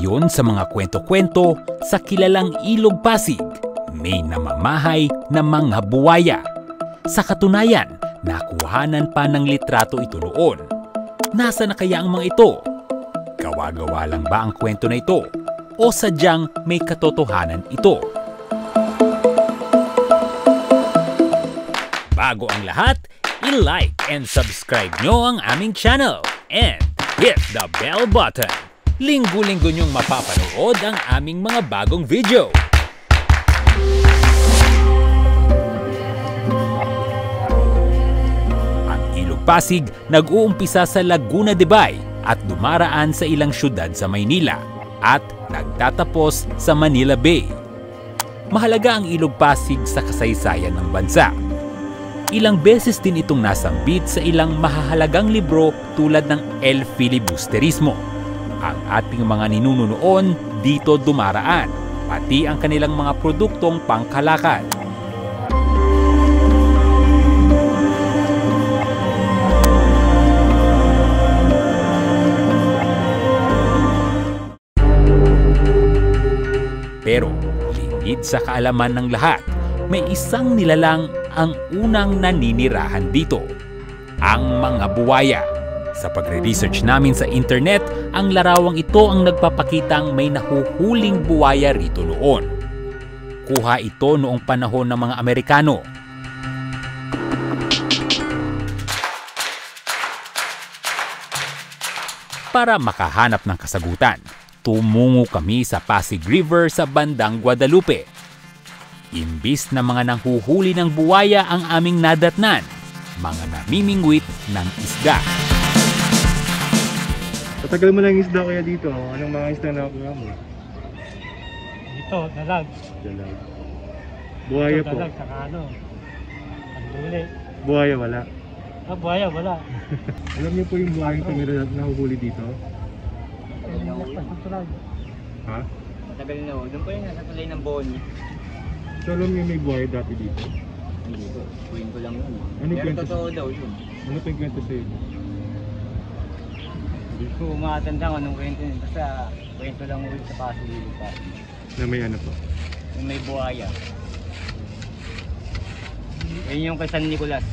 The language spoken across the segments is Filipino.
Ayon sa mga kwento-kwento, sa kilalang Ilog Pasig, may namamahay na mga buwaya. Sa katunayan, nakuhanan pa ng litrato ito noon. Nasa na kaya ang mga ito? Gawa-gawa lang ba ang kwento na ito? O sadyang may katotohanan ito? Bago ang lahat, i-like and subscribe nyo ang aming channel and hit the bell button. Linggo-linggo nyong mapapanood ang aming mga bagong video. Ang Ilog Pasig nag-uumpisa sa Laguna de Bay at dumaraan sa ilang syudad sa Maynila at nagtatapos sa Manila Bay. Mahalaga ang Ilog Pasig sa kasaysayan ng bansa. Ilang beses din itong nasambit sa ilang mahahalagang libro tulad ng El Filibusterismo. Ang ating mga ninuno noon dito dumaraan, pati ang kanilang mga produktong pangkalakal. Pero lingid sa kaalaman ng lahat, may isang nilalang ang unang naninirahan dito, ang mga buwaya. Sa pagre-research namin sa internet, ang larawang ito ang nagpapakitang may nahuhuling buwaya rito noon. Kuha ito noong panahon ng mga Amerikano. Para makahanap ng kasagutan, tumungo kami sa Pasig River sa bandang Guadalupe. Imbis na mga nanghuhuli ng buwaya ang aming nadatnan, mga namimingwit ng isda. Patagal mo lang isda kaya dito, anong mga isda na nakuha mo? Dito, dalag. Dalag. Buhaya Dito, po? dalag, saka ano, ang huli. Buhaya wala? Buhaya, wala. Alam niyo po yung buhayang tumira na nahuhuli dito? Ha? Matagal na ho. Doon po yung nasa tulay ng Boni. So alam niyo may buhaya dati dito? Hindi po. Kwento lang yun. Ano Pero kwento? totoo daw yun. Ano pa yung kwento sa'yo? Hindi ko makatanda kung anong kwento yun. Basta kwento lang ulit sa Pasig. Na may ano po? Yung may buhaya. Yun yung kay San Nicolas.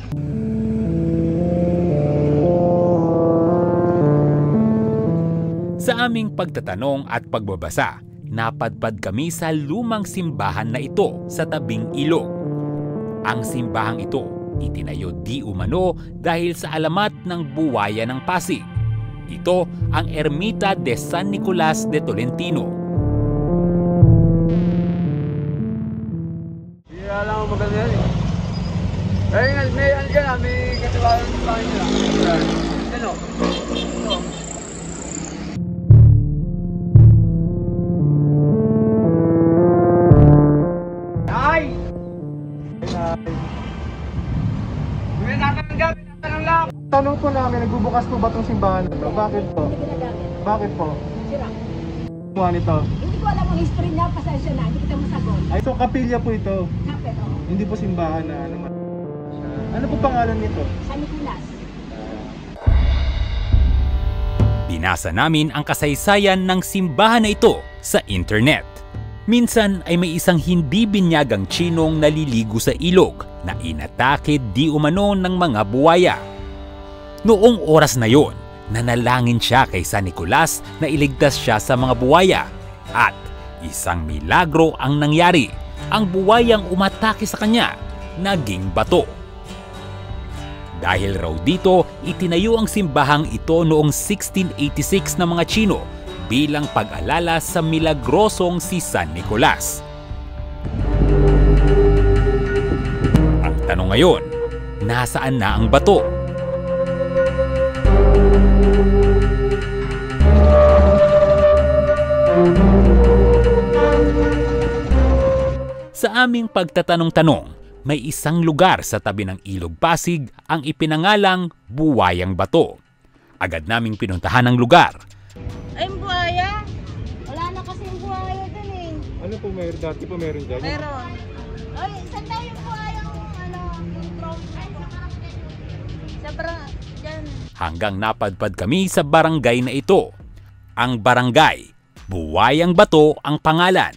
Sa aming pagtatanong at pagbabasa, napadpad kami sa lumang simbahan na ito sa tabing ilog. Ang simbahang ito itinayo di umano dahil sa alamat ng buwaya ng Pasig. Ito ang Ermita de San Nicolas de Tolentino. Hindi alam ko maganda yan eh. Kaya nga, may ano dyan may katiwalan ng bahay nila. Ano? Ito. Tanong po namin, nagbubukas po ba itong simbahan na ito? Bakit po? Bakit po? Sira. Kumuha nito? Hindi ko alam ang history niya, pasensya na, hindi kita masagot. Ay, so kapilya po ito. Kapit, oo. Hindi po simbahan na ano. Ano po pangalan nito? San Nicolas. Binasa namin ang kasaysayan ng simbahan na ito sa internet. Minsan ay may isang hindi binyagang Tsinong naliligo sa ilog na inatake di umano ng mga buwaya. Noong oras na yon, nanalangin siya kay San Nicolas na iligtas siya sa mga buwaya. At isang milagro ang nangyari. Ang buwayang umatake sa kanya, naging bato. Dahil raw dito, itinayo ang simbahang ito noong 1686 ng mga Tsino bilang pag-alala sa milagrosong si San Nicolas. Ang tanong ngayon, nasaan na ang bato? Sa aming pagtatanong-tanong, may isang lugar sa tabi ng Ilog Pasig ang ipinangalang Buwayang Bato. Agad naming pinuntahan ang lugar. Ay, buhaya? Wala na kasing buhaya dun eh. Ano po meron dati po meron dyan? Meron. Ay, saan daw yung buhayang ano, dyan. Hanggang napadpad kami sa barangay na ito. Ang barangay Buwayang Bato ang pangalan.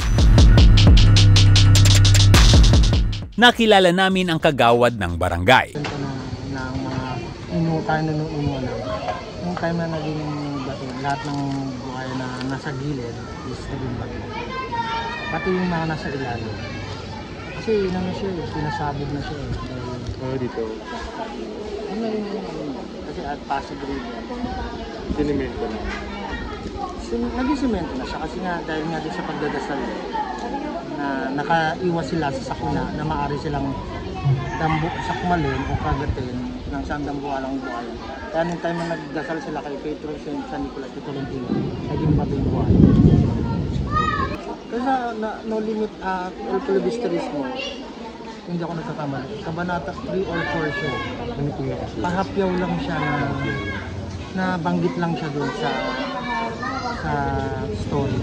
Nakilala namin ang kagawad ng barangay. Ito na mga tayo nanuuno na. Yung time na naging bato, lahat ng buhay na nasa gilid is naging bato. Pati yung mga nasa ilalim. Kasi ano siya, sinasabog na siya. Dito. Ano yung kasi at Pasig River. Sinimento na. Naging simento na siya kasi nga dahil nga din sa pagdadasal na nakaiwas sila sa sakuna na maaari silang sakmalin o kagatin ng siyang dambuhalang buhay. Kaya nung time na nagdasal sila kay Petro San Nicolas de Tolentino, naging bato yung buhay. Kasi no limit el filibusterismo, hindi ako nagkakamali. Kabanata 3 or 4 siya. Pahapyaw lang siya na banggit lang siya doon sa story.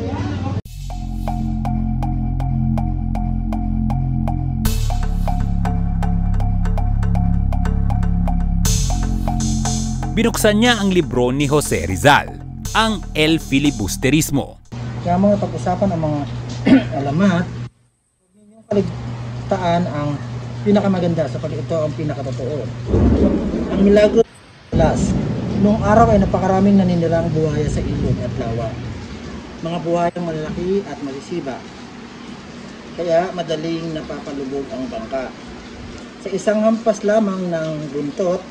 Binuksan niya ang libro ni Jose Rizal, ang El Filibusterismo. Kaya mga pag-usapan ang mga alamat, yung kaligtaan ang pinakamaganda sapagkat ito ang pinakatotoo. Ang milagro last. Noong araw ay napakaraming naninirang buhaya sa ilog at lawa. Mga buhayang malalaki at malisiba. Kaya madaling napapalubog ang bangka. Sa isang hampas lamang ng buntot,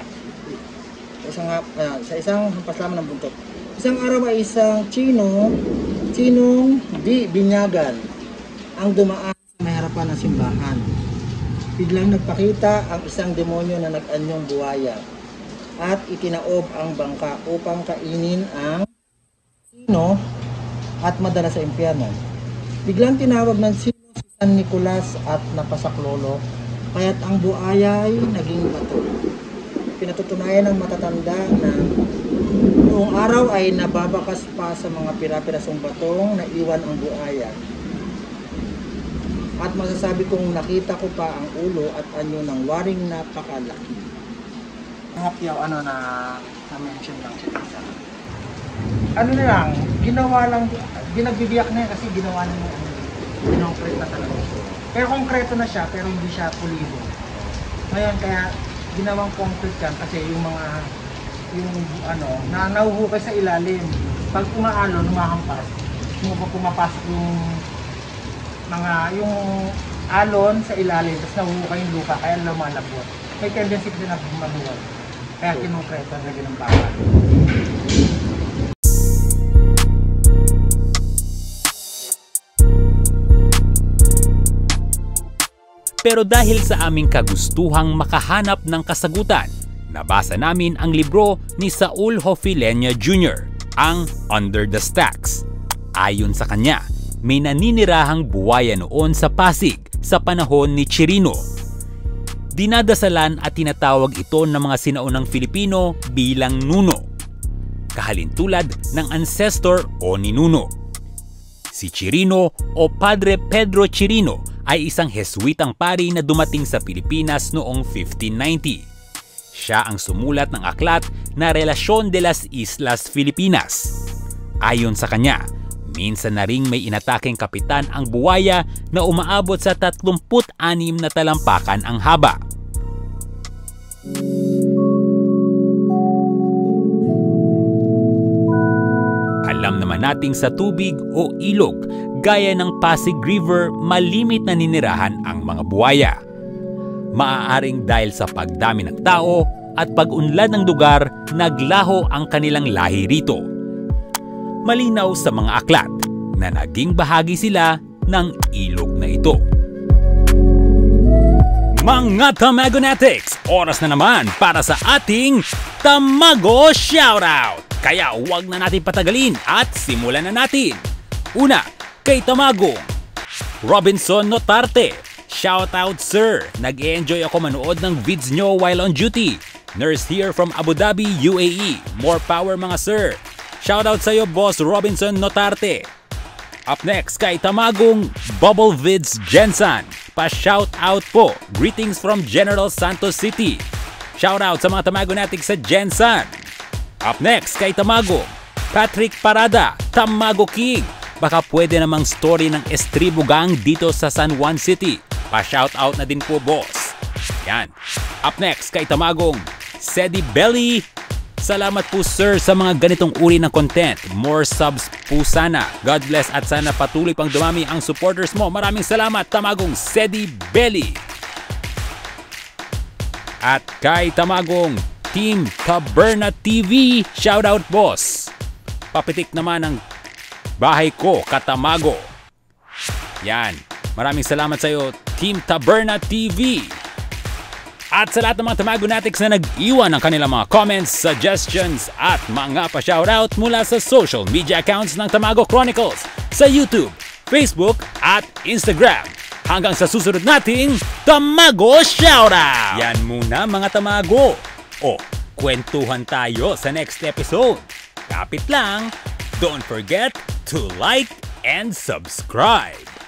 isang araw ay isang Chinong di binyagan ang dumaan sa may harapan ng simbahan. Biglang nagpakita ang isang demonyo na nag-anyong buhaya at itinaob ang bangka upang kainin ang Sino at madala sa impyerno. Biglang tinawag ng Sino si San Nicolas at napasaklolo, kaya't ang buhaya ay naging bato. Pinatutunayan ng matatanda na noong araw ay nababakas pa sa mga pira-pirasong batong naiwan ang buhaya. At masasabi kong nakita ko pa ang ulo at anyo ng waring napakalaki. Hapyaw na-mention lang siya sa ano na lang, ginawa lang, ginagbibiyak na yan kasi ginawa na yung concrete na talaga. Pero konkreto na siya, pero hindi siya pulido. Ngayon, kaya ginawang concrete yan kasi yung mga nahuhukay sa ilalim. Pag umaalon, humahampas, pumapasok yung alon sa ilalim, tapos nahuhukay yung lupa, kaya lumalabot. May tendency din na maluwag. Kaya kinongkreta na ng bakal. Pero dahil sa aming kagustuhang makahanap ng kasagutan, nabasa namin ang libro ni Saul Hofileña Jr., ang Under the Stacks. Ayon sa kanya, may naninirahang buwaya noon sa Pasig sa panahon ni Chirino. Dinadasalan at tinatawag ito ng mga sinaunang Filipino bilang Nuno, kahalintulad ng ancestor o ninuno. Si Chirino o Padre Pedro Chirino ay isang Jesuitang pari na dumating sa Pilipinas noong 1590. Siya ang sumulat ng aklat na Relasyon de las Islas Filipinas. Ayon sa kanya, minsan na ring may inatakeng kapitan ang buwaya na umaabot sa 36 na talampakan ang haba. Alam naman nating sa tubig o ilog gaya ng Pasig River, malimit na ninirahan ang mga buwaya. Maaaring dahil sa pagdami ng tao at pag-unlad ng lugar, naglaho ang kanilang lahi rito. Malinaw sa mga aklat na naging bahagi sila ng ilog na ito. Mga Tamagonetics, oras na naman para sa ating Tamago Shoutout! Kaya huwag na natin patagalin at simulan na natin. Una, kay Tamagong Robinson Notarte. Shoutout sir, nag-e-enjoy ako manood ng vids nyo while on duty. Nurse here from Abu Dhabi, UAE. More power mga sir. Shoutout sa'yo boss Robinson Notarte. Up next kay Tamagong Bubble Vids Jensen. Pa-shoutout po. Greetings from General Santos City. Shoutout sa mga Tamagonetics sa Jensen. Up next kay Tamagong Patrick Parada, Tamago King. Baka pwede namang story ng Estribo Gang dito sa San Juan City. Pa-shoutout na din po, boss. Yan. Up next kay Tamagong Sedi Belly. Salamat po sir sa mga ganitong uri ng content. More subs po sana. God bless at sana patuloy pang dumami ang supporters mo. Maraming salamat Tamagong Sedi Belly. At kay Tamagong Team Taberna TV, shoutout boss. Papitik naman ang bahay ko, Katamago. Yan. Maraming salamat sa iyo, Team Taberna TV. At sa lahat ng mga Tamagonatics na nag-iwan ng kanilang mga comments, suggestions at mga pa-shoutout mula sa social media accounts ng Tamago Chronicles sa YouTube, Facebook at Instagram. Hanggang sa susunod nating Tamago Shoutout! Yan muna mga Tamago. O, kwentuhan tayo sa next episode. Kapit lang, don't forget to like and subscribe.